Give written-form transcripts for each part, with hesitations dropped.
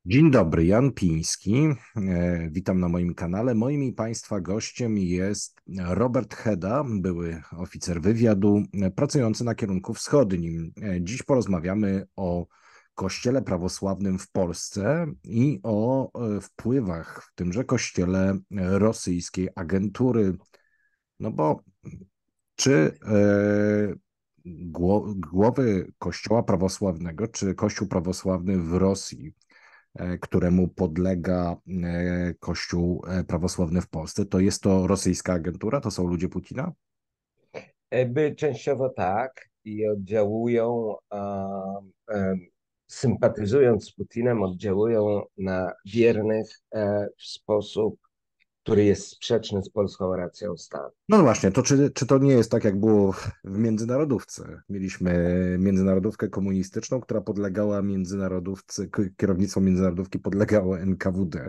Dzień dobry, Jan Piński. Witam na moim kanale. Moim i Państwa gościem jest Robert Heda, były oficer wywiadu, pracujący na kierunku wschodnim. Dziś porozmawiamy o Kościele prawosławnym w Polsce i o wpływach w tymże kościele rosyjskiej agentury. No bo czy głowy Kościoła prawosławnego, czy Kościół prawosławny w Rosji, któremu podlega Kościół prawosławny w Polsce, to jest to rosyjska agentura? To są ludzie Putina? Częściowo tak i oddziałują, sympatyzując z Putinem, oddziałują na wiernych w sposób, który jest sprzeczny z polską racją stanu. No właśnie, to czy to nie jest tak, jak było w międzynarodówce? Mieliśmy międzynarodówkę komunistyczną, która podlegała międzynarodówce, kierownictwo międzynarodówki podlegało NKWD.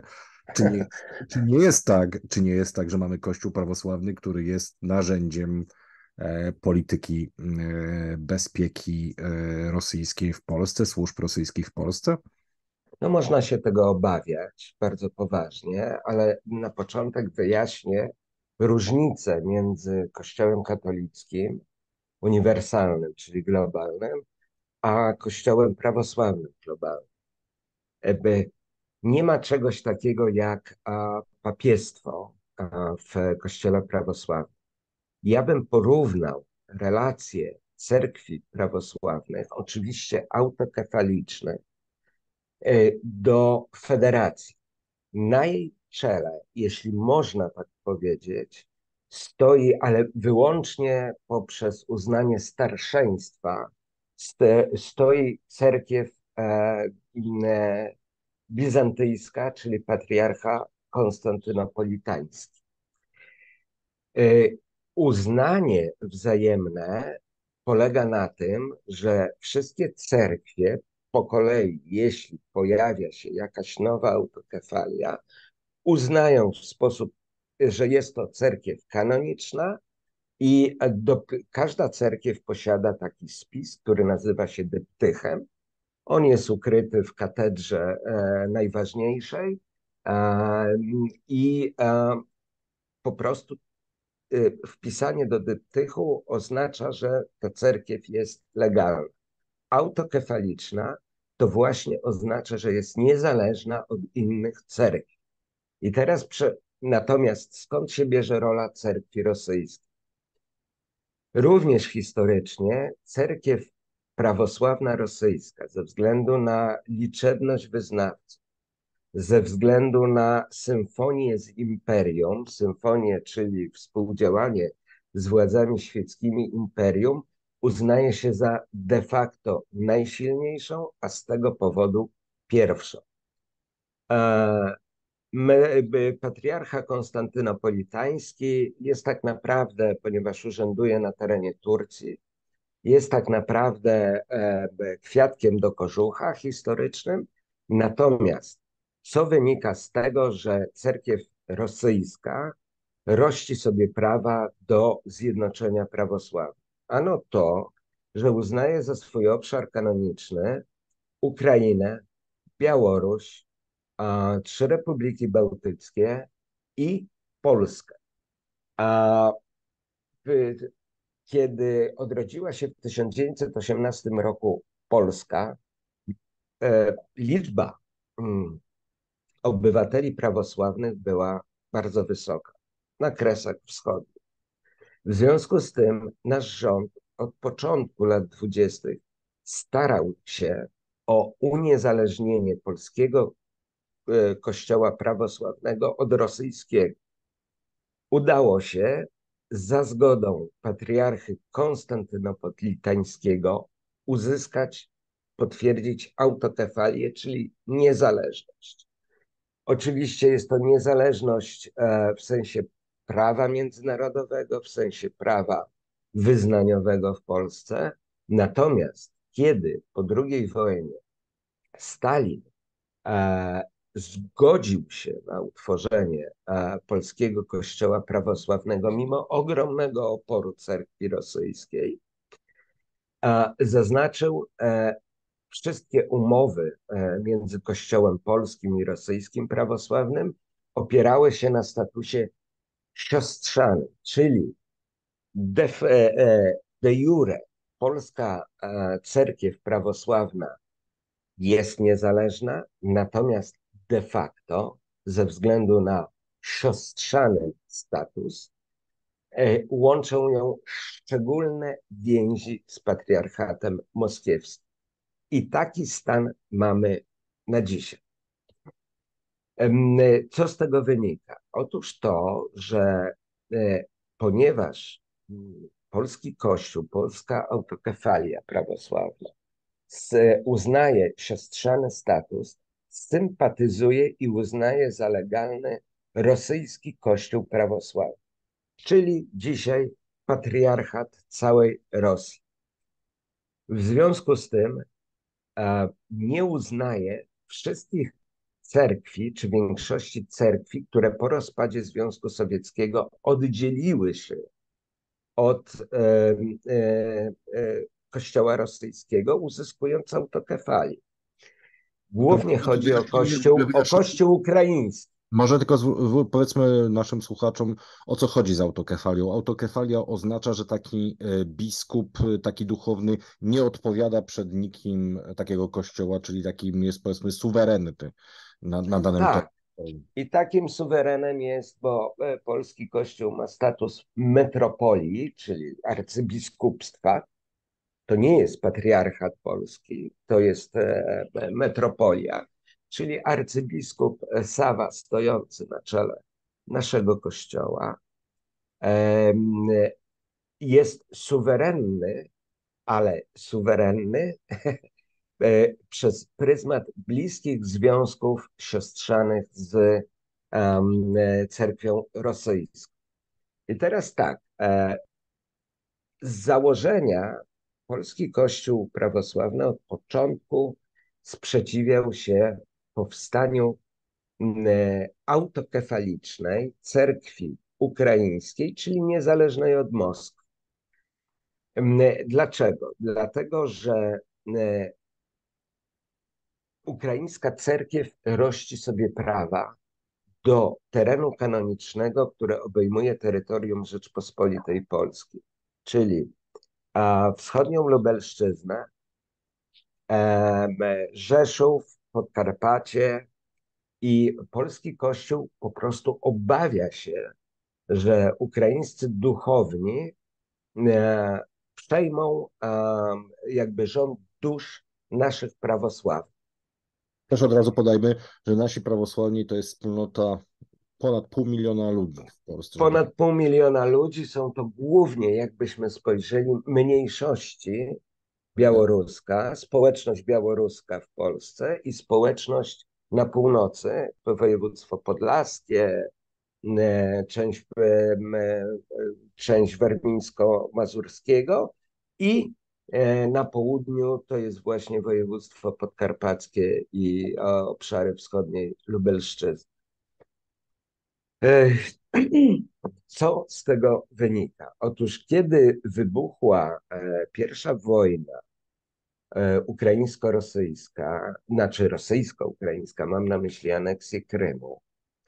Czy nie jest tak, że mamy Kościół prawosławny, który jest narzędziem polityki bezpieki rosyjskiej w Polsce, służb rosyjskich w Polsce? No można się tego obawiać bardzo poważnie, ale na początek wyjaśnię różnicę między Kościołem katolickim, uniwersalnym, czyli globalnym, a Kościołem prawosławnym globalnym. By Nie ma czegoś takiego jak papiestwo w Kościele prawosławnym. Ja bym porównał relacje cerkwi prawosławnych, oczywiście autokefalicznych, do federacji. Na jej czele, jeśli można tak powiedzieć, stoi, ale wyłącznie poprzez uznanie starszeństwa, stoi cerkiew bizantyjska, czyli patriarcha konstantynopolitański. Uznanie wzajemne polega na tym, że wszystkie cerkwie po kolei, jeśli pojawia się jakaś nowa autokefalia, uznają w sposób, że jest to cerkiew kanoniczna i każda cerkiew posiada taki spis, który nazywa się dyptychem. On jest ukryty w katedrze najważniejszej i po prostu wpisanie do dyptychu oznacza, że ta cerkiew jest legalna. Autokefaliczna to właśnie oznacza, że jest niezależna od innych cerkwi. I teraz natomiast skąd się bierze rola cerkwi rosyjskiej? Również historycznie cerkiew prawosławna rosyjska ze względu na liczebność wyznawców, ze względu na symfonię z imperium, symfonię, czyli współdziałanie z władzami świeckimi imperium, uznaje się za de facto najsilniejszą, a z tego powodu pierwszą. Patriarcha konstantynopolitański jest tak naprawdę, ponieważ urzęduje na terenie Turcji, jest tak naprawdę kwiatkiem do kożucha historycznym. Natomiast co wynika z tego, że cerkiew rosyjska rości sobie prawa do zjednoczenia prawosławia? Ano to, że uznaje za swój obszar kanoniczny Ukrainę, Białoruś, trzy republiki bałtyckie i Polskę. A kiedy odrodziła się w 1918 roku Polska, liczba obywateli prawosławnych była bardzo wysoka na Kresach Wschodnich. W związku z tym nasz rząd od początku lat 20. starał się o uniezależnienie polskiego kościoła prawosławnego od rosyjskiego. Udało się za zgodą patriarchy konstantynopolitańskiego uzyskać, potwierdzić autokefalię, czyli niezależność. Oczywiście jest to niezależność w sensie prawa międzynarodowego, w sensie prawa wyznaniowego w Polsce. Natomiast kiedy po II wojnie Stalin zgodził się na utworzenie polskiego kościoła prawosławnego, mimo ogromnego oporu cerkwi rosyjskiej, zaznaczył wszystkie umowy między Kościołem polskim i rosyjskim prawosławnym opierały się na statusie siostrzanym, czyli de jure polska cerkiew prawosławna jest niezależna, natomiast de facto ze względu na siostrzany status łączą ją szczególne więzi z patriarchatem moskiewskim. I taki stan mamy na dzisiaj. Co z tego wynika? Otóż to, że ponieważ polski Kościół, polska autokefalia prawosławna uznaje siostrzany status, sympatyzuje i uznaje za legalny rosyjski Kościół prawosławny, czyli dzisiaj patriarchat całej Rosji. W związku z tym nie uznaje wszystkich cerkwi, czy większości cerkwi, które po rozpadzie Związku Sowieckiego oddzieliły się od Kościoła rosyjskiego, uzyskując autokefalię. Głównie chodzi o Kościół ukraiński. Może tylko powiedzmy naszym słuchaczom, o co chodzi z autokefalią. Autokefalia oznacza, że taki biskup, taki duchowny nie odpowiada przed nikim takiego kościoła, czyli takim jest, powiedzmy, suwerenny na danym Tak. I takim suwerenem jest, bo polski Kościół ma status metropolii, czyli arcybiskupstwa. To nie jest patriarchat polski, to jest metropolia, czyli arcybiskup Sawa stojący na czele naszego Kościoła jest suwerenny, ale suwerenny przez pryzmat bliskich związków siostrzanych z cerkwią rosyjską. I teraz tak, z założenia polski Kościół prawosławny od początku sprzeciwiał się powstaniu autokefalicznej cerkwi ukraińskiej, czyli niezależnej od Moskwy. Dlaczego? Dlatego, że ukraińska cerkiew rości sobie prawa do terenu kanonicznego, które obejmuje terytorium Rzeczpospolitej Polskiej, czyli wschodnią Lubelszczyznę, Rzeszów, Podkarpacie, i polski Kościół po prostu obawia się, że ukraińscy duchowni przejmą jakby rząd dusz naszych prawosławnych. Też od razu podajmy, że nasi prawosławni to jest wspólnota ponad 500 000 ludzi w Polsce. Ponad 500 000 ludzi, są to głównie, jakbyśmy spojrzeli, mniejszości białoruska, społeczność białoruska w Polsce i społeczność na północy, to województwo podlaskie, część warmińsko-mazurskiego i na południu to jest właśnie województwo podkarpackie i obszary wschodniej Lubelszczyzny. Co z tego wynika? Otóż kiedy wybuchła pierwsza wojna ukraińsko-rosyjska, znaczy rosyjsko-ukraińska, mam na myśli aneksję Krymu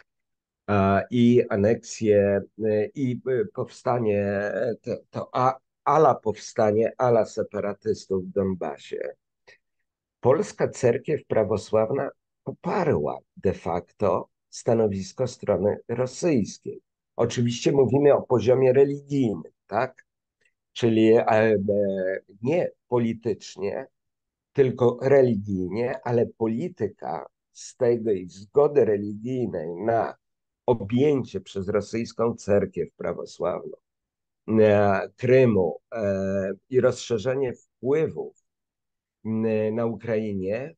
i aneksję i powstanie, powstanie ala separatystów w Donbasie, polska cerkiew prawosławna poparła de facto stanowisko strony rosyjskiej. Oczywiście mówimy o poziomie religijnym, tak? Czyli nie politycznie, tylko religijnie, ale polityka z tej zgody religijnej na objęcie przez rosyjską cerkiew prawosławną Krymu i rozszerzenie wpływów na Ukrainie,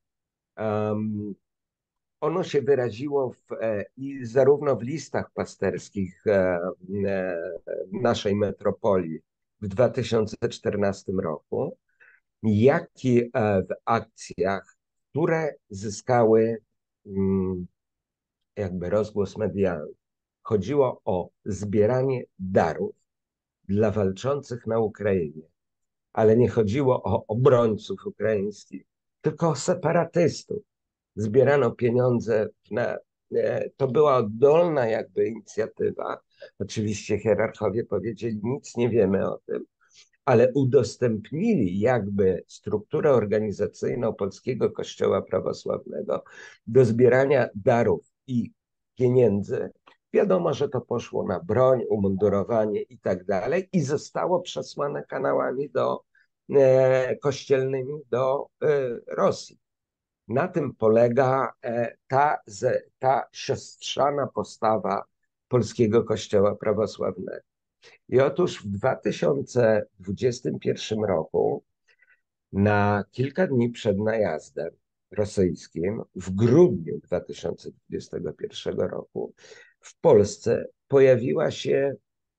ono się wyraziło i zarówno w listach pasterskich naszej metropolii w 2014 roku, jak i w akcjach, które zyskały jakby rozgłos medialny. Chodziło o zbieranie darów dla walczących na Ukrainie, ale nie chodziło o obrońców ukraińskich, tylko separatystów. Zbierano pieniądze to była oddolna jakby inicjatywa. Oczywiście hierarchowie powiedzieli, nic nie wiemy o tym, ale udostępnili jakby strukturę organizacyjną Polskiego Kościoła Prawosławnego do zbierania darów i pieniędzy. Wiadomo, że to poszło na broń, umundurowanie i tak dalej i zostało przesłane kanałami kościelnymi do Rosji. Na tym polega ta siostrzana postawa Polskiego Kościoła Prawosławnego. I otóż w 2021 roku, na kilka dni przed najazdem rosyjskim, w grudniu 2021 roku, w Polsce pojawiła się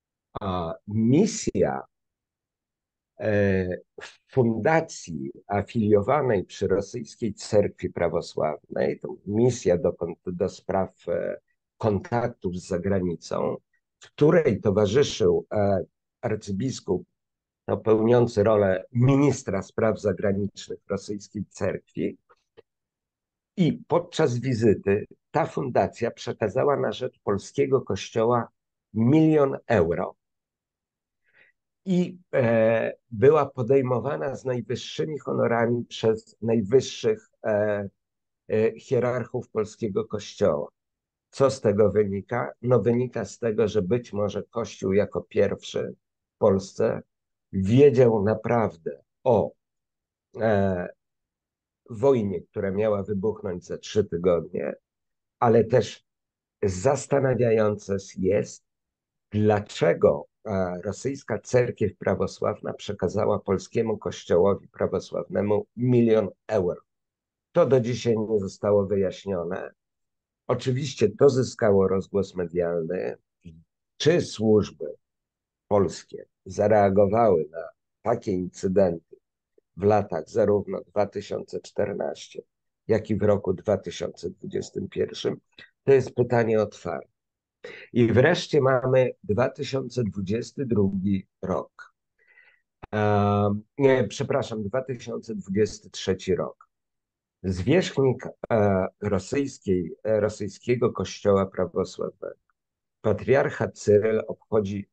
misja fundacji afiliowanej przy rosyjskiej cerkwi prawosławnej, to misja do spraw kontaktów z zagranicą, której towarzyszył arcybiskup pełniący rolę ministra spraw zagranicznych rosyjskiej cerkwi. I podczas wizyty ta fundacja przekazała na rzecz polskiego kościoła 1 000 000 euro i była podejmowana z najwyższymi honorami przez najwyższych hierarchów polskiego kościoła. Co z tego wynika? No wynika z tego, że być może Kościół jako pierwszy w Polsce wiedział naprawdę o wojnie, która miała wybuchnąć za 3 tygodnie, ale też zastanawiające jest, dlaczego rosyjska cerkiew prawosławna przekazała polskiemu kościołowi prawosławnemu 1 000 000 euro. To do dzisiaj nie zostało wyjaśnione. Oczywiście to zyskało rozgłos medialny. Czy służby polskie zareagowały na takie incydenty w latach zarówno 2014, jak i w roku 2021? To jest pytanie otwarte. I wreszcie mamy 2022 rok. Nie, przepraszam, 2023 rok. Zwierzchnik rosyjskiego kościoła prawosławnego, patriarcha Cyryl, obchodzi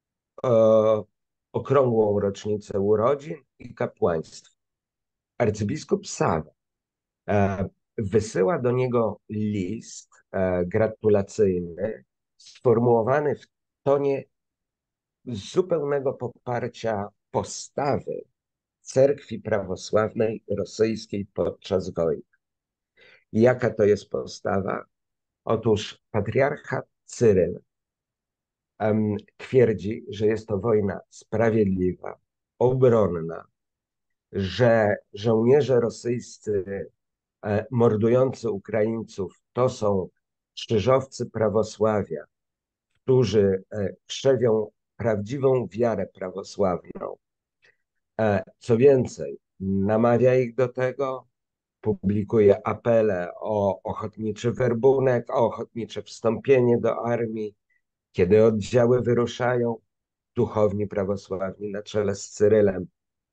okrągłą rocznicę urodzin i kapłaństwa. Arcybiskup Sawa wysyła do niego list gratulacyjny, sformułowany w tonie zupełnego poparcia postawy cerkwi prawosławnej rosyjskiej podczas wojny. I jaka to jest postawa? Otóż patriarcha Cyryl twierdzi, że jest to wojna sprawiedliwa, obronna, że żołnierze rosyjscy mordujący Ukraińców to są krzyżowcy prawosławia, którzy krzewią prawdziwą wiarę prawosławną. Co więcej, namawia ich do tego, publikuje apele o ochotniczy werbunek, o ochotnicze wstąpienie do armii. Kiedy oddziały wyruszają, duchowni prawosławni na czele z Cyrylem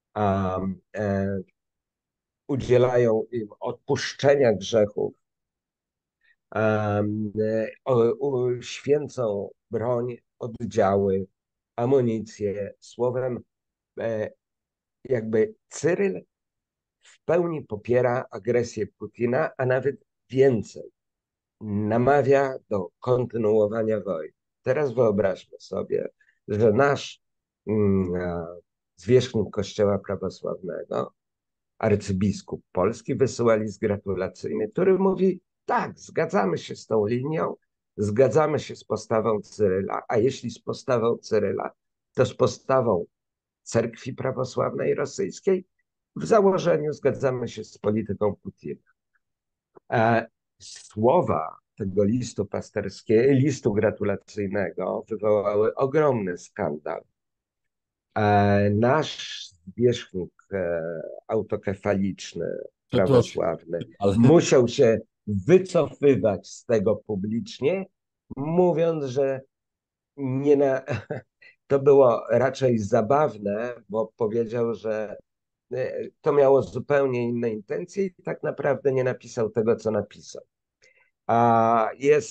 udzielają im odpuszczenia grzechów, święcą broń, oddziały, amunicję. Słowem, jakby Cyryl w pełni popiera agresję Putina, a nawet więcej, namawia do kontynuowania wojny. Teraz wyobraźmy sobie, że nasz zwierzchnik Kościoła Prawosławnego, arcybiskup polski, wysyła list gratulacyjny, który mówi: tak, zgadzamy się z tą linią, zgadzamy się z postawą Cyryla, a jeśli z postawą Cyryla, to z postawą cerkwi prawosławnej rosyjskiej, w założeniu zgadzamy się z polityką Putina. Słowa tego listu pasterskiego, listu gratulacyjnego wywołały ogromny skandal. Nasz zwierzchnik autokefaliczny, prawosławny, ale musiał się wycofywać z tego publicznie, mówiąc, że to było raczej zabawne, bo powiedział, że to miało zupełnie inne intencje i tak naprawdę nie napisał tego, co napisał. A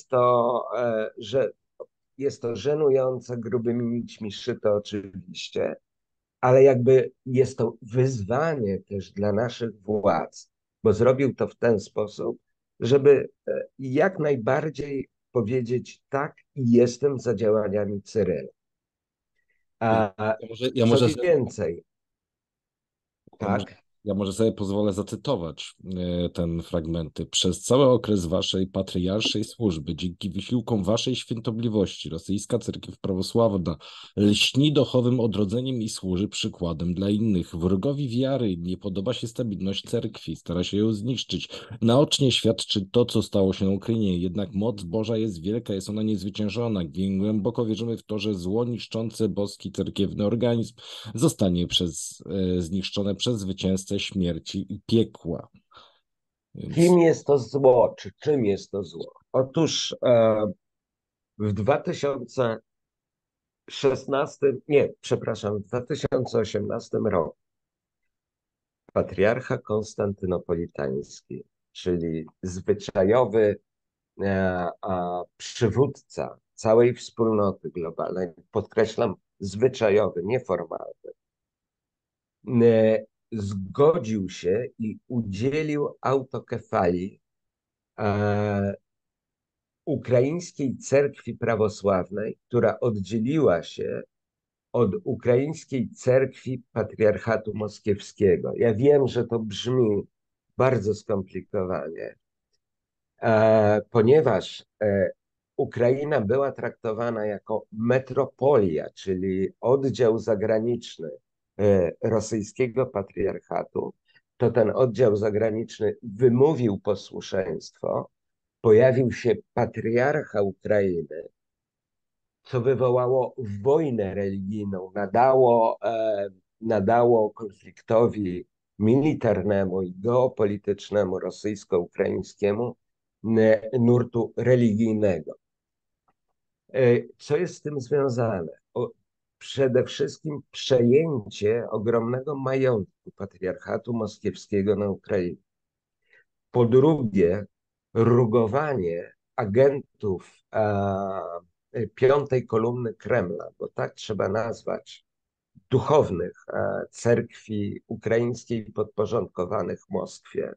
jest to żenujące, grubymi nićmi szyte oczywiście, ale jakby jest to wyzwanie też dla naszych władz, bo zrobił to w ten sposób, żeby jak najbardziej powiedzieć tak i jestem za działaniami Cyryla. A Ja co może, więcej, Ja może, tak, ja może sobie pozwolę zacytować ten fragmenty. Przez cały okres waszej patriarszej służby, dzięki wysiłkom waszej świętobliwości, rosyjska cerkiew prawosławna lśni duchowym odrodzeniem i służy przykładem dla innych. Wrogowi wiary nie podoba się stabilność cerkwi, stara się ją zniszczyć. Naocznie świadczy to, co stało się na Ukrainie. Jednak moc Boża jest wielka, jest ona niezwyciężona. Głęboko wierzymy w to, że zło niszczące boski cerkiewny organizm zostanie zniszczone przez zwycięzcę śmierci i piekła. Więc kim jest to zło, czy czym jest to zło? Otóż w 2016, nie, przepraszam, w 2018 roku patriarcha konstantynopolitański, czyli zwyczajowy przywódca całej wspólnoty globalnej, podkreślam, zwyczajowy, nieformalny, zgodził się i udzielił autokefalii ukraińskiej cerkwi prawosławnej, która oddzieliła się od ukraińskiej cerkwi patriarchatu moskiewskiego. Ja wiem, że to brzmi bardzo skomplikowanie, ponieważ Ukraina była traktowana jako metropolia, czyli oddział zagraniczny rosyjskiego patriarchatu, to ten oddział zagraniczny wymówił posłuszeństwo, pojawił się patriarcha Ukrainy, co wywołało wojnę religijną, nadało konfliktowi militarnemu i geopolitycznemu rosyjsko-ukraińskiemu nurtu religijnego. Co jest z tym związane? Przede wszystkim przejęcie ogromnego majątku patriarchatu moskiewskiego na Ukrainie. Po drugie, rugowanie agentów piątej kolumny Kremla, bo tak trzeba nazwać duchownych cerkwi ukraińskiej podporządkowanych Moskwie,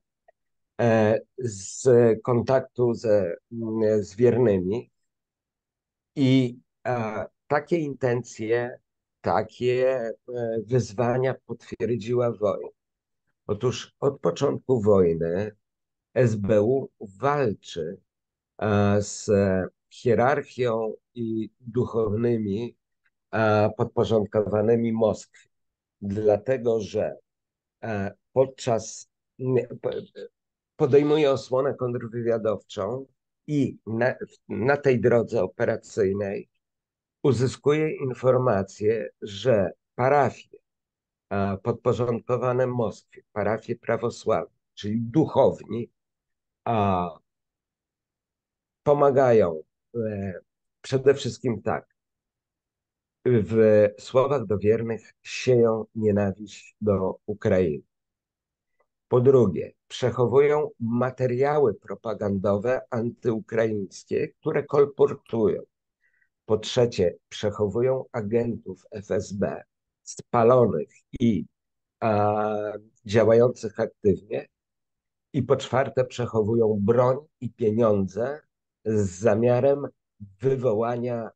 z kontaktu z wiernymi i takie intencje, takie wyzwania potwierdziła wojna. Otóż od początku wojny SBU walczy z hierarchią i duchownymi podporządkowanymi Moskwie, dlatego że podejmuje osłonę kontrwywiadowczą i na tej drodze operacyjnej uzyskuje informację, że parafie podporządkowane Moskwie, parafie prawosławne, czyli duchowni, pomagają przede wszystkim tak, w słowach do wiernych sieją nienawiść do Ukrainy. Po drugie, przechowują materiały propagandowe antyukraińskie, które kolportują. Po trzecie, przechowują agentów FSB spalonych i działających aktywnie. I po czwarte, przechowują broń i pieniądze z zamiarem wywołania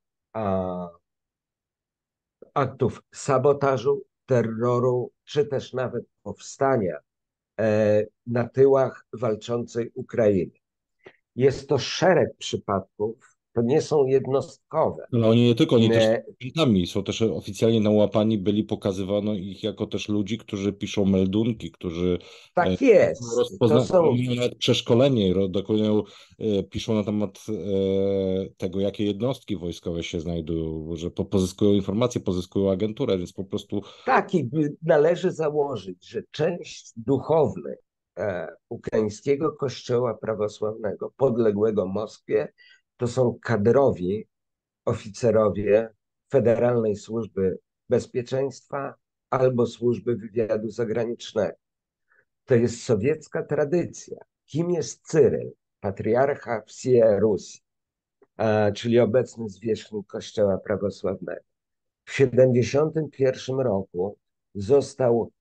aktów sabotażu, terroru, czy też nawet powstania na tyłach walczącej Ukrainy. Jest to szereg przypadków, to nie są jednostkowe. no oni nie tylko, oni też są agentami, są też oficjalnie nałapani, pokazywano ich jako też ludzi, którzy piszą meldunki, którzy Tak jest. To są mają nawet przeszkolenie, dokonują, piszą na temat tego, jakie jednostki wojskowe się znajdują, że pozyskują informacje, pozyskują agenturę, więc po prostu taki, należy założyć, że część duchownych ukraińskiego kościoła prawosławnego podległego Moskwie to są kadrowi oficerowie Federalnej Służby Bezpieczeństwa albo służby wywiadu zagranicznego. To jest sowiecka tradycja. Kim jest Cyryl, patriarcha wsi Rusi, czyli obecny zwierzchnik Kościoła prawosławnego? W 1971 roku został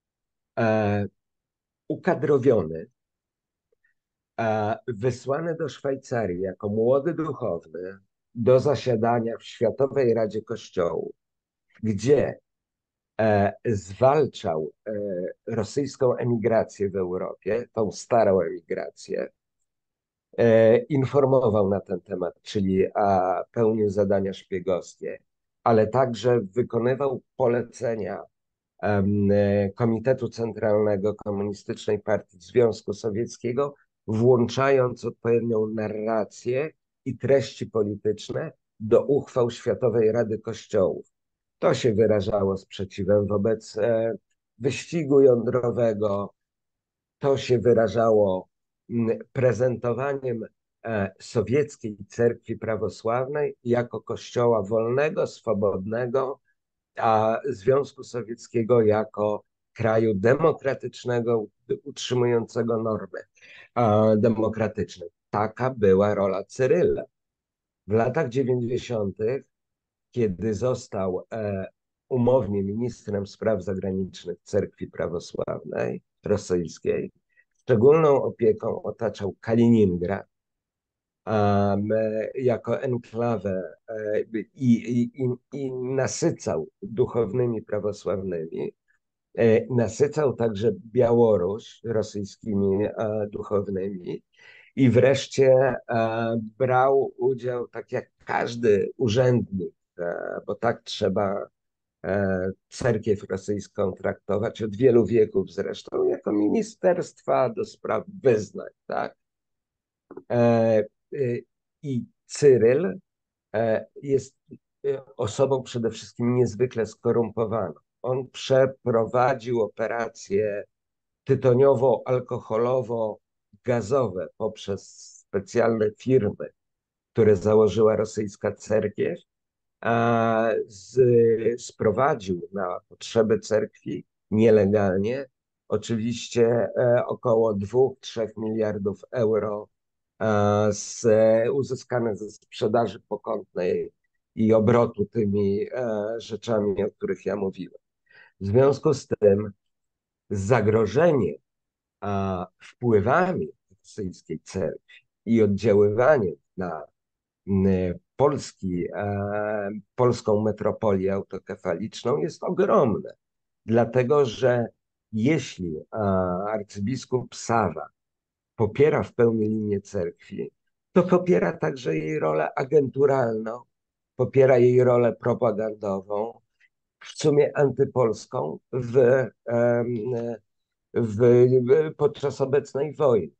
ukadrowiony, wysłany do Szwajcarii jako młody duchowny do zasiadania w Światowej Radzie Kościołów, gdzie zwalczał rosyjską emigrację w Europie, tą starą emigrację, informował na ten temat, czyli pełnił zadania szpiegowskie, ale także wykonywał polecenia Komitetu Centralnego Komunistycznej Partii Związku Sowieckiego, włączając odpowiednią narrację i treści polityczne do uchwał Światowej Rady Kościołów. To się wyrażało sprzeciwem wobec wyścigu jądrowego, to się wyrażało prezentowaniem sowieckiej cerkwi prawosławnej jako kościoła wolnego, swobodnego, a Związku Sowieckiego jako kraju demokratycznego, utrzymującego normy demokratyczne. Taka była rola Cyryla. W latach 90., kiedy został umownie ministrem spraw zagranicznych Cerkwi Prawosławnej Rosyjskiej, szczególną opieką otaczał Kaliningrad jako enklawę i nasycał duchownymi prawosławnymi. Nasycał także Białoruś rosyjskimi duchownymi i wreszcie brał udział, tak jak każdy urzędnik, bo tak trzeba cerkiew rosyjską traktować od wielu wieków zresztą, jako ministerstwa do spraw wyznań, tak? I Cyryl jest osobą przede wszystkim niezwykle skorumpowaną. On przeprowadził operacje tytoniowo-alkoholowo-gazowe poprzez specjalne firmy, które założyła rosyjska cerkiew, a sprowadził na potrzeby cerkwi nielegalnie oczywiście około 2-3 miliardów euro uzyskane ze sprzedaży pokątnej i obrotu tymi rzeczami, o których ja mówiłem. W związku z tym zagrożenie wpływami rosyjskiej cerkwi i oddziaływaniem na polską metropolię autokefaliczną jest ogromne, dlatego że jeśli arcybiskup Sawa popiera w pełni linię cerkwi, to popiera także jej rolę agenturalną, popiera jej rolę propagandową, w sumie antypolską podczas obecnej wojny.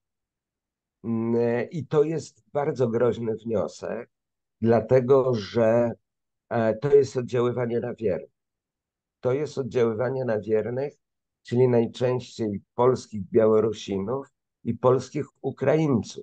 I to jest bardzo groźny wniosek, dlatego że to jest oddziaływanie na wiernych. To jest oddziaływanie na wiernych, czyli najczęściej polskich Białorusinów i polskich Ukraińców.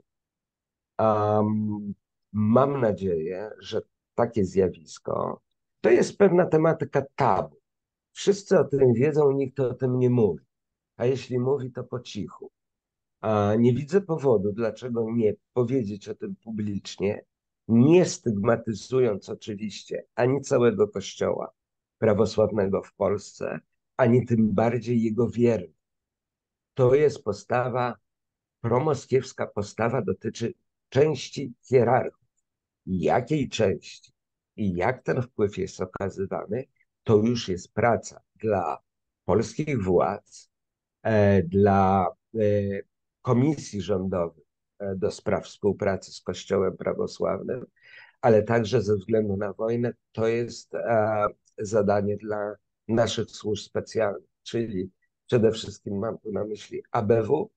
Mam nadzieję, że takie zjawisko to jest pewna tematyka tabu. Wszyscy o tym wiedzą, nikt o tym nie mówi. A jeśli mówi, to po cichu. Nie widzę powodu, dlaczego nie powiedzieć o tym publicznie, nie stygmatyzując oczywiście ani całego Kościoła prawosławnego w Polsce, ani tym bardziej jego wiernych. To jest postawa promoskiewska, postawa dotyczy części hierarchów. Jakiej części i jak ten wpływ jest okazywany, to już jest praca dla polskich władz, dla komisji rządowych do spraw współpracy z Kościołem prawosławnym, ale także ze względu na wojnę to jest zadanie dla naszych służb specjalnych, czyli przede wszystkim mam tu na myśli ABW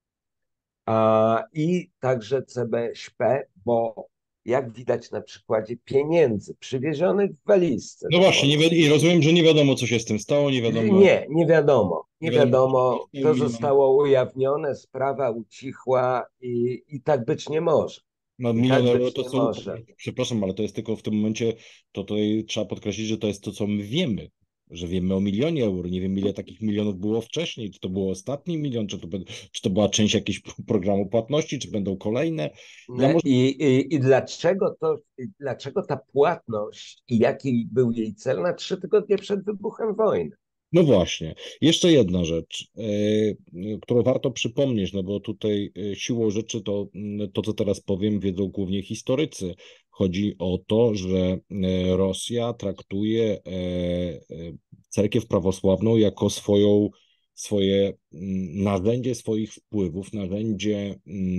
i także CBŚP, bo jak widać na przykładzie pieniędzy przywiezionych w walizce. No właśnie, i rozumiem, że nie wiadomo, co się z tym stało, nie wiadomo. Nie wiadomo. Nie wiadomo. To zostało ujawnione, sprawa ucichła i tak być nie może. No, milion euro to są, przepraszam, ale to jest tylko w tym momencie, to tutaj trzeba podkreślić, że to jest to, co my wiemy. że wiemy o 1 000 000 euro. Nie wiem, ile takich milionów było wcześniej. Czy to był ostatni milion, czy to była część jakiegoś programu płatności, czy będą kolejne. Ja może... I dlaczego ta płatność i jaki był jej cel na 3 tygodnie przed wybuchem wojny? No właśnie. Jeszcze jedna rzecz, którą warto przypomnieć, no bo tutaj siłą rzeczy to, co teraz powiem, wiedzą głównie historycy. Chodzi o to, że Rosja traktuje cerkiew prawosławną jako swoje narzędzie swoich wpływów, narzędzie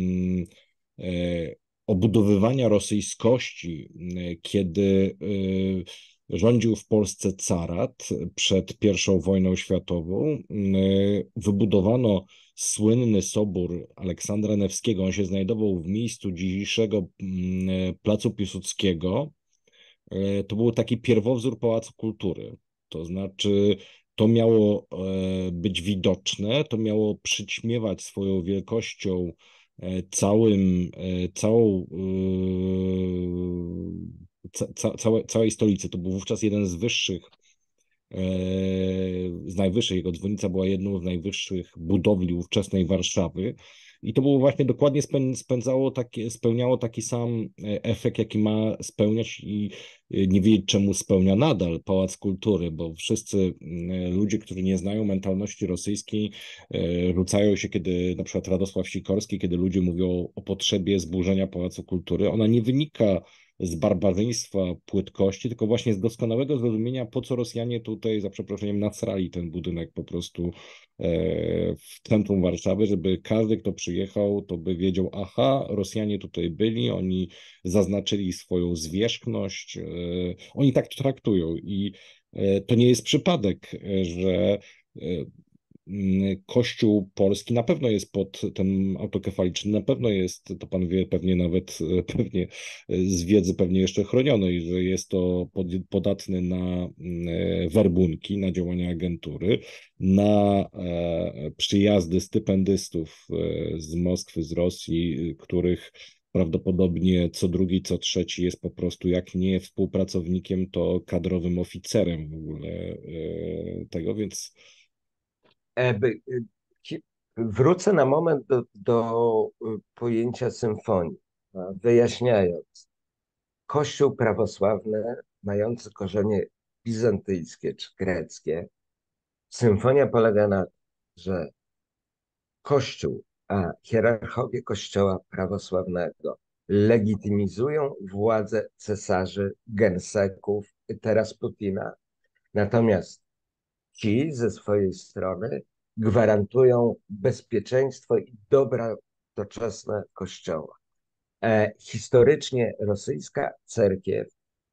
obudowywania rosyjskości, kiedy rządził w Polsce carat przed I wojną światową. Wybudowano słynny sobór Aleksandra Newskiego. On się znajdował w miejscu dzisiejszego Placu Piłsudskiego. To był taki pierwowzór Pałacu Kultury. To znaczy, to miało być widoczne, to miało przyćmiewać swoją wielkością całej stolicy. To był wówczas jeden z najwyższych, jego dzwonica była jedną z najwyższych budowli ówczesnej Warszawy. I to było właśnie dokładnie spełniało taki sam efekt, jaki ma spełniać i nie wiedzieć, czemu spełnia nadal Pałac Kultury, bo wszyscy ludzie, którzy nie znają mentalności rosyjskiej, rzucają się, kiedy na przykład Radosław Sikorski, kiedy ludzie mówią o potrzebie zburzenia Pałacu Kultury, ona nie wynika z barbarzyństwa, płytkości, tylko właśnie z doskonałego zrozumienia, po co Rosjanie tutaj, za przeproszeniem, nasrali ten budynek po prostu w centrum Warszawy, żeby każdy, kto przyjechał, to by wiedział, aha, Rosjanie tutaj byli, oni zaznaczyli swoją zwierzchność, oni tak to traktują i to nie jest przypadek, że Kościół polski na pewno jest pod ten autokefaliczny, na pewno jest, to pan wie, pewnie nawet pewnie z wiedzy pewnie jeszcze chronionej, że jest to podatny na werbunki, na działania agentury, na przyjazdy stypendystów z Moskwy, z Rosji, których prawdopodobnie co drugi, co trzeci jest po prostu, jak nie współpracownikiem, to kadrowym oficerem w ogóle tego, więc Wrócę na moment do pojęcia symfonii, wyjaśniając. Kościół prawosławny, mający korzenie bizantyjskie czy greckie, symfonia polega na tym, że Kościół, a hierarchowie Kościoła prawosławnego legitymizują władzę cesarzy, genseków, teraz Putina, natomiast ci ze swojej strony gwarantują bezpieczeństwo i dobra doczesne Kościoła. Historycznie rosyjska cerkiew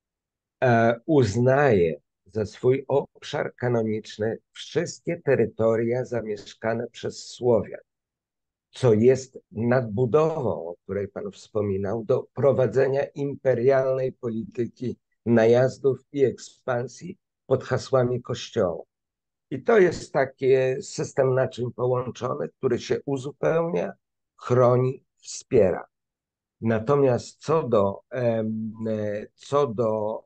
uznaje za swój obszar kanoniczny wszystkie terytoria zamieszkane przez Słowian, co jest nadbudową, o której Pan wspominał, do prowadzenia imperialnej polityki najazdów i ekspansji pod hasłami Kościoła. I to jest taki system naczyń połączonych, który się uzupełnia, chroni, wspiera. Natomiast co do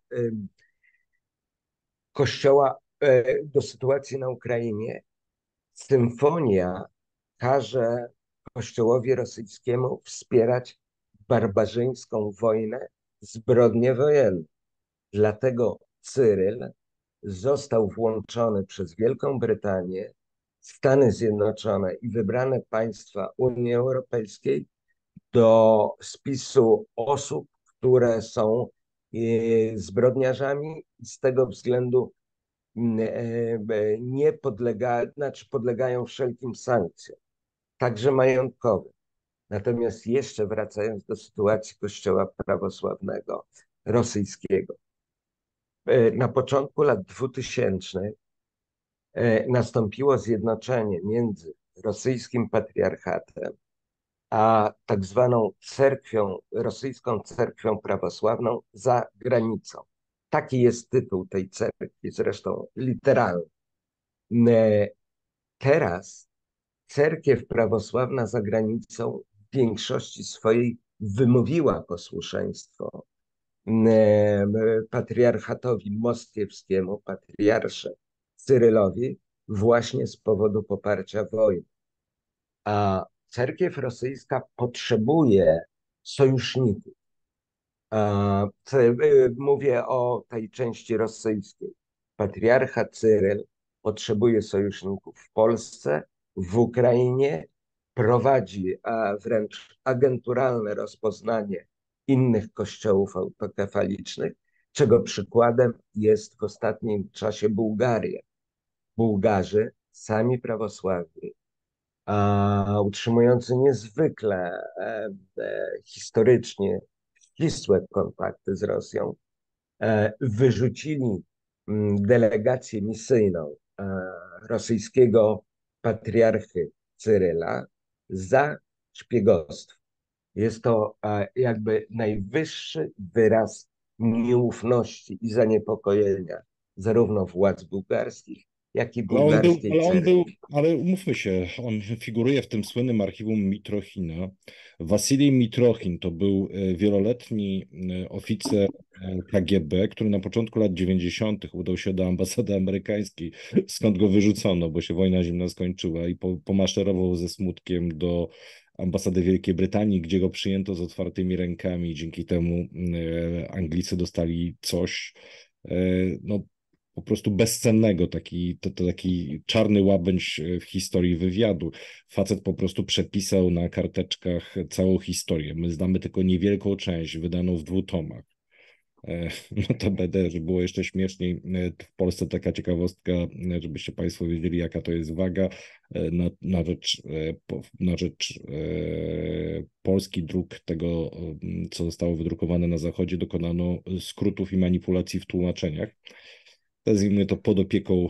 Kościoła, do sytuacji na Ukrainie, symfonia każe Kościołowi rosyjskiemu wspierać barbarzyńską wojnę, zbrodnie wojenne. Dlatego Cyryl został włączony przez Wielką Brytanię, Stany Zjednoczone i wybrane państwa Unii Europejskiej do spisu osób, które są zbrodniarzami i z tego względu nie podlegają wszelkim sankcjom, także majątkowym. Natomiast jeszcze wracając do sytuacji Kościoła prawosławnego rosyjskiego. Na początku lat 2000 nastąpiło zjednoczenie między rosyjskim patriarchatem a tak zwaną rosyjską cerkwią prawosławną za granicą. Taki jest tytuł tej cerkwi, zresztą literalny. Teraz cerkiew prawosławna za granicą w większości swojej wymowiła posłuszeństwo patriarchatowi moskiewskiemu, patriarsze Cyrylowi właśnie z powodu poparcia wojny. A cerkiew rosyjska potrzebuje sojuszników. Mówię o tej części rosyjskiej. Patriarcha Cyryl potrzebuje sojuszników w Polsce, w Ukrainie, prowadzi wręcz agenturalne rozpoznanie innych kościołów autokefalicznych, czego przykładem jest w ostatnim czasie Bułgaria. Bułgarzy, sami prawosławni, utrzymujący niezwykle historycznie ścisłe kontakty z Rosją, wyrzucili delegację misyjną rosyjskiego patriarchy Cyryla za szpiegostwo. Jest to jakby najwyższy wyraz nieufności i zaniepokojenia zarówno władz bułgarskich, jak i bułgarskiej cerkwi. Ale umówmy się, on figuruje w tym słynnym archiwum Mitrochina. Wasilij Mitrochin to był wieloletni oficer KGB, który na początku lat 90. udał się do ambasady amerykańskiej, skąd go wyrzucono, bo się wojna zimna skończyła i pomaszerował ze smutkiem do ambasady Wielkiej Brytanii, gdzie go przyjęto z otwartymi rękami. Dzięki temu Anglicy dostali coś, no, po prostu bezcennego, taki czarny łabędź w historii wywiadu. Facet po prostu przepisał na karteczkach całą historię. My znamy tylko niewielką część, wydaną w 2 tomach. No to będę, żeby było jeszcze śmieszniej, w Polsce taka ciekawostka, żebyście Państwo wiedzieli, jaka to jest waga. Na rzecz polski druk tego, co zostało wydrukowane na Zachodzie, dokonano skrótów i manipulacji w tłumaczeniach. Nazwijmy to pod opieką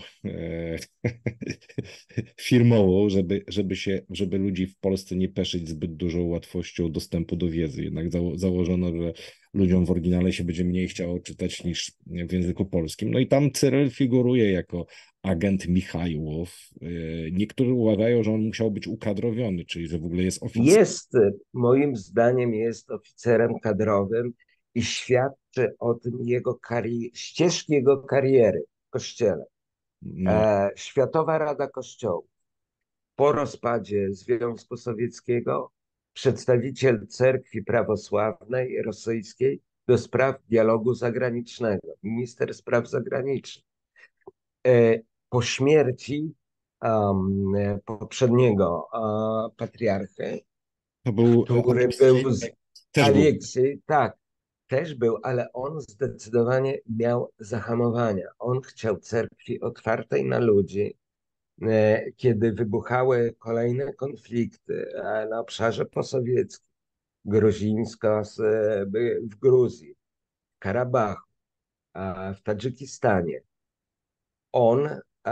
firmową, żeby ludzi w Polsce nie peszyć zbyt dużą łatwością dostępu do wiedzy. Jednak założono, że ludziom w oryginale się będzie mniej chciało czytać niż w języku polskim. No i tam Cyryl figuruje jako agent Michajłow. Niektórzy uważają, że on musiał być ukadrowiony, czyli że w ogóle jest oficerem. Moim zdaniem jest oficerem kadrowym i świadczy o tym ścieżki jego kariery w Kościele. No. Światowa Rada Kościołów. Po rozpadzie Związku Sowieckiego przedstawiciel cerkwi prawosławnej rosyjskiej do spraw dialogu zagranicznego, minister spraw zagranicznych. Po śmierci poprzedniego patriarchy, To był który był Aleksiej, tak, też był, ale on zdecydowanie miał zahamowania. On chciał cerkwi otwartej na ludzi. Kiedy wybuchały kolejne konflikty na obszarze posowieckim, gruzińsko w Gruzji, w Karabachu, w Tadżykistanie, on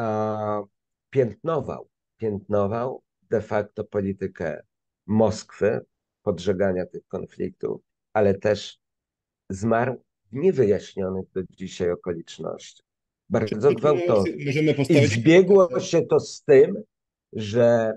piętnował de facto politykę Moskwy, podżegania tych konfliktów, ale też zmarł w niewyjaśnionych do dzisiaj okolicznościach. Bardzo gwałtownie. I zbiegło się to z tym, że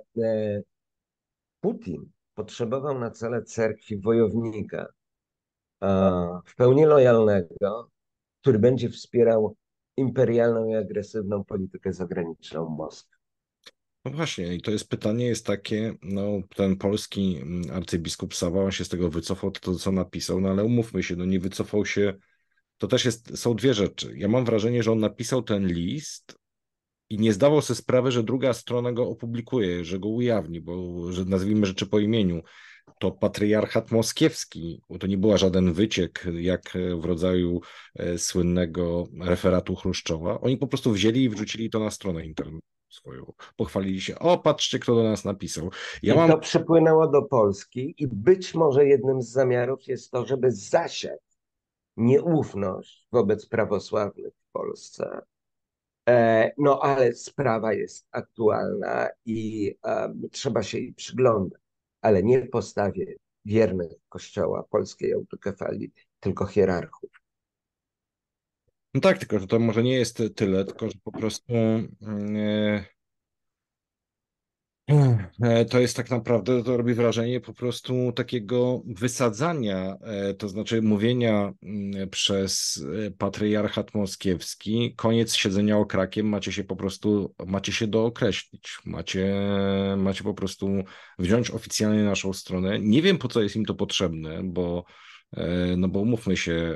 Putin potrzebował na cele cerkwi wojownika w pełni lojalnego, który będzie wspierał imperialną i agresywną politykę zagraniczną Moskwy. No właśnie, i to jest pytanie jest takie, no ten polski arcybiskup Sawa, on się z tego wycofał, to co napisał, no ale umówmy się, no nie wycofał się, to też są 2 rzeczy. Ja mam wrażenie, że on napisał ten list i nie zdawał sobie sprawy, że druga strona go opublikuje, że go ujawni, bo że nazwijmy rzeczy po imieniu. To patriarchat moskiewski, bo to nie była żaden wyciek, jak w rodzaju słynnego referatu Chruszczowa. Oni po prostu wzięli i wrzucili to na stronę internetową swoją. Pochwalili się, o patrzcie, kto do nas napisał. To przypłynęło do Polski i być może jednym z zamiarów jest to, żeby zasiać nieufność wobec prawosławnych w Polsce. No ale sprawa jest aktualna i trzeba się jej przyglądać, ale nie w postawie wiernych Kościoła polskiej autokefalii, tylko hierarchów. No tak, tylko że to może nie jest tyle, tylko że po prostu To jest tak naprawdę, to robi wrażenie po prostu takiego wysadzania, to znaczy mówienia przez patriarchat moskiewski, koniec siedzenia okrakiem, macie się po prostu, macie się dookreślić, macie po prostu wziąć oficjalnie naszą stronę. Nie wiem, po co jest im to potrzebne, bo, no bo umówmy się,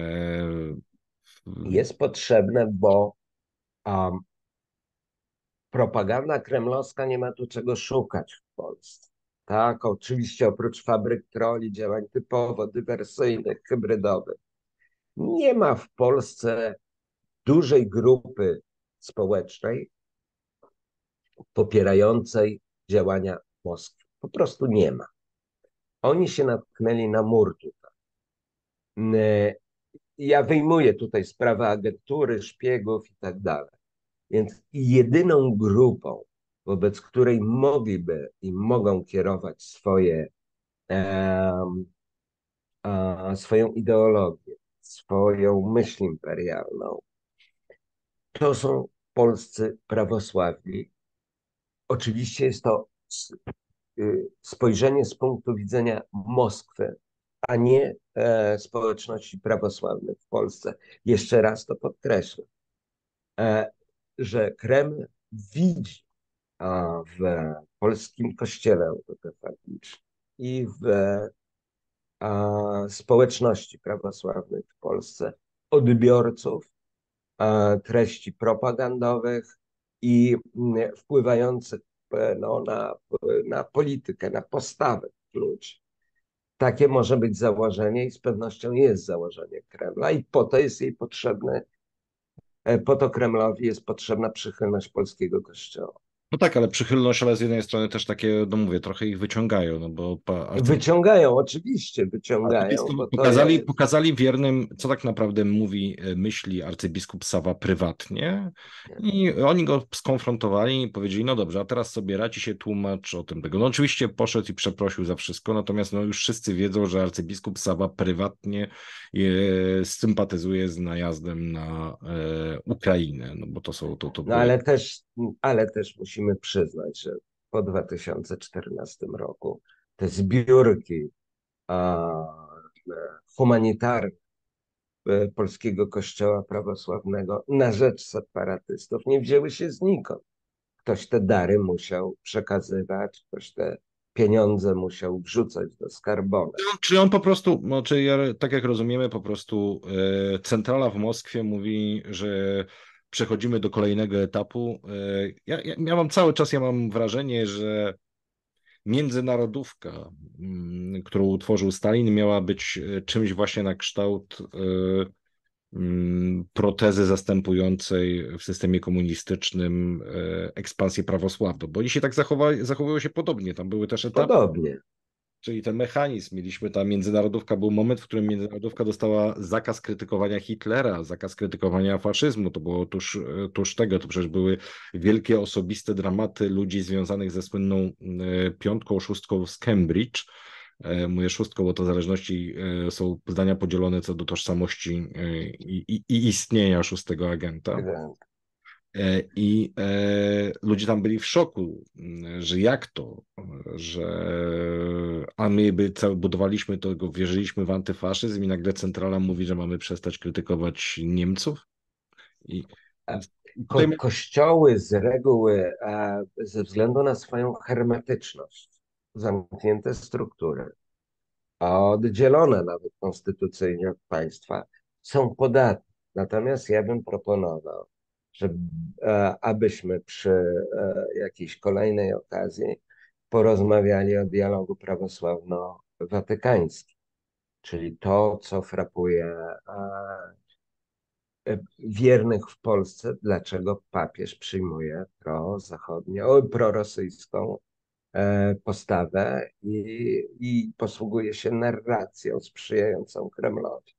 Jest potrzebne, bo um, propaganda kremlowska nie ma tu czego szukać w Polsce. Tak, oczywiście oprócz fabryk troli, działań typowo dywersyjnych, hybrydowych, nie ma w Polsce dużej grupy społecznej popierającej działania Moskwy. Po prostu nie ma. Oni się natknęli na mur tutaj. Ja wyjmuję tutaj sprawę agentury, szpiegów i tak dalej. Więc jedyną grupą, wobec której mogliby i mogą kierować swoją ideologię, swoją myśl imperialną, to są polscy prawosławni. Oczywiście jest to spojrzenie z punktu widzenia Moskwy, a nie społeczności prawosławnych w Polsce. Jeszcze raz to podkreślę, że Kreml widzi w polskim kościele autokefalicznym i w społeczności prawosławnej w Polsce odbiorców treści propagandowych i wpływających na politykę, na postawę ludzi. Takie może być założenie i z pewnością jest założenie Kremla i po to jest jej potrzebne, po to Kremlowi jest potrzebna przychylność polskiego kościoła. no tak, ale przychylność, ale z jednej strony też takie, no mówię, trochę ich wyciągają, no bo Wyciągają, oczywiście wyciągają, arcybiskup bo to jest... pokazali wiernym, co tak naprawdę mówi, myśli arcybiskup Sawa prywatnie i oni go skonfrontowali i powiedzieli, no dobrze, a teraz sobie radź i się tłumacz o tym tego. No oczywiście poszedł i przeprosił za wszystko, natomiast no już wszyscy wiedzą, że arcybiskup Sawa prywatnie sympatyzuje z najazdem na Ukrainę, no bo to są, to No były... ale też musimy przyznać, że po 2014 roku te zbiórki humanitarne polskiego kościoła prawosławnego na rzecz separatystów nie wzięły się znikąd. Ktoś te dary musiał przekazywać, ktoś te pieniądze musiał wrzucać do skarbona. Czy on po prostu, no, czy tak jak rozumiemy, po prostu centrala w Moskwie mówi, że przechodzimy do kolejnego etapu. Ja mam cały czas, ja mam wrażenie, że międzynarodówka, którą utworzył Stalin, miała być czymś właśnie na kształt protezy zastępującej w systemie komunistycznym ekspansję prawosławną, bo oni się tak zachowują się podobnie. Tam były też etapy. Podobnie. Czyli ten mechanizm, mieliśmy ta międzynarodówka, był moment, w którym międzynarodówka dostała zakaz krytykowania Hitlera, zakaz krytykowania faszyzmu, to było tuż tego, to przecież były wielkie osobiste dramaty ludzi związanych ze słynną piątką, szóstką z Cambridge. Mówię szóstką, bo to zależności są zdania podzielone co do tożsamości i istnienia szóstego agenta. I ludzie tam byli w szoku, że jak to, że a my budowaliśmy to, wierzyliśmy w antyfaszyzm i nagle centrala mówi, że mamy przestać krytykować Niemców. I tutaj... Kościoły z reguły, ze względu na swoją hermetyczność, zamknięte struktury, a oddzielone nawet konstytucyjnie od państwa, są podatne. Natomiast ja bym proponował, że abyśmy przy jakiejś kolejnej okazji porozmawiali o dialogu prawosławno-watykańskim, czyli to, co frapuje wiernych w Polsce, dlaczego papież przyjmuje prorosyjską postawę i posługuje się narracją sprzyjającą Kremlowi.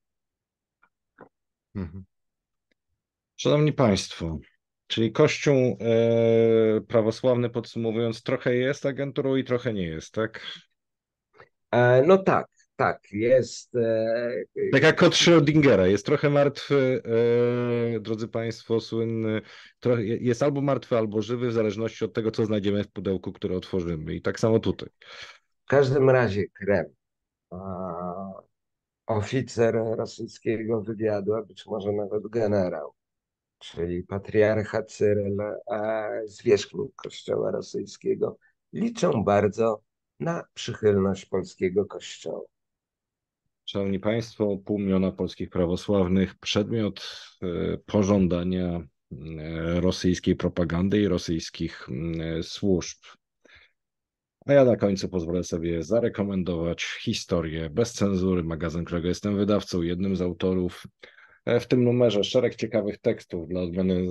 Mhm. Szanowni Państwo, czyli Kościół prawosławny, podsumowując, trochę jest agenturą i trochę nie jest, tak? No tak, tak, jest. Tak jak kot Schrödingera, jest trochę martwy, drodzy Państwo, słynny, jest albo martwy, albo żywy, w zależności od tego, co znajdziemy w pudełku, które otworzymy. I tak samo tutaj. W każdym razie Krem, oficer rosyjskiego wywiadu, a być może nawet generał, czyli patriarcha Cyryl, zwierzchnik Kościoła rosyjskiego, liczą bardzo na przychylność polskiego Kościoła. Szanowni Państwo, 500 polskich prawosławnych, przedmiot pożądania rosyjskiej propagandy i rosyjskich służb. A ja na końcu pozwolę sobie zarekomendować Historię bez cenzury, magazyn, którego jestem wydawcą, jednym z autorów. W tym numerze szereg ciekawych tekstów. Dla odmiany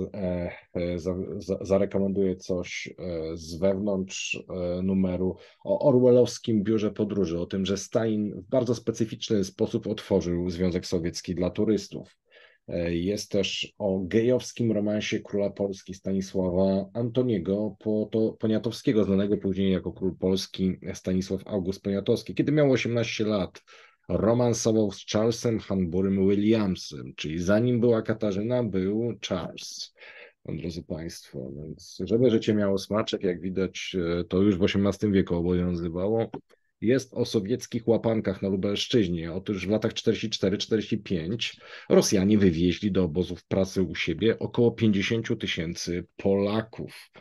zarekomenduję coś z wewnątrz numeru o orwellowskim biurze podróży, o tym, że Stalin w bardzo specyficzny sposób otworzył Związek Sowiecki dla turystów. Jest też o gejowskim romansie króla Polski Stanisława Antoniego Poniatowskiego, znanego później jako król Polski Stanisław August Poniatowski. Kiedy miał 18 lat, romansował z Charlesem Hanburym Williamsem, czyli zanim była Katarzyna, był Charles. Drodzy Państwo, więc żeby życie miało smaczek, jak widać, to już w XVIII wieku obowiązywało. Jest o sowieckich łapankach na Lubelszczyźnie. Otóż w latach 44-45 Rosjanie wywieźli do obozów pracy u siebie około 50 000 Polaków.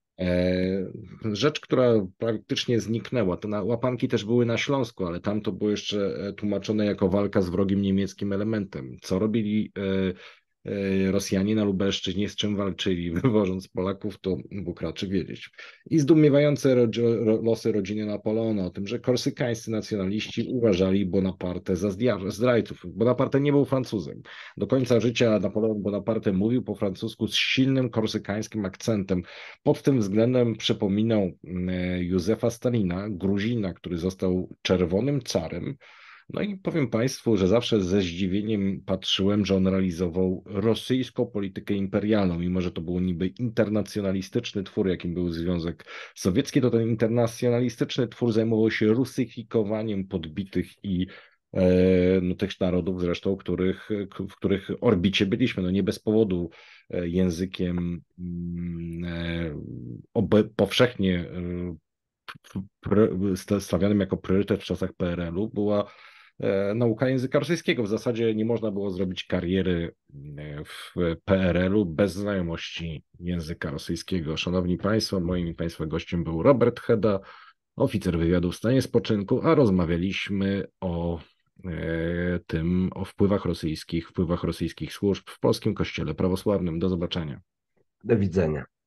Rzecz, która praktycznie zniknęła. Te łapanki też były na Śląsku, ale tam to było jeszcze tłumaczone jako walka z wrogim niemieckim elementem. Co robili Rosjanie na Lubelszczyźnie, z czym walczyli, wywożąc Polaków, to Bóg raczy wiedzieć. I zdumiewające losy rodziny Napoleona, o tym, że korsykańscy nacjonaliści uważali Bonaparte za zdrajców. Bonaparte nie był Francuzem. Do końca życia Napoleon Bonaparte mówił po francusku z silnym korsykańskim akcentem. Pod tym względem przypominał Józefa Stalina, Gruzina, który został czerwonym carem. No i powiem Państwu, że zawsze ze zdziwieniem patrzyłem, że on realizował rosyjską politykę imperialną, mimo że to był niby internacjonalistyczny twór, jakim był Związek Sowiecki, to ten internacjonalistyczny twór zajmował się rusyfikowaniem podbitych i tych narodów zresztą, w których orbicie byliśmy. No nie bez powodu językiem powszechnie stawianym jako priorytet w czasach PRL-u była nauka języka rosyjskiego. W zasadzie nie można było zrobić kariery w PRL-u bez znajomości języka rosyjskiego. Szanowni Państwo, moim i Państwa gościem był Robert Heda, oficer wywiadu w stanie spoczynku, a rozmawialiśmy o wpływach rosyjskich służb w polskim kościele prawosławnym. Do zobaczenia. Do widzenia.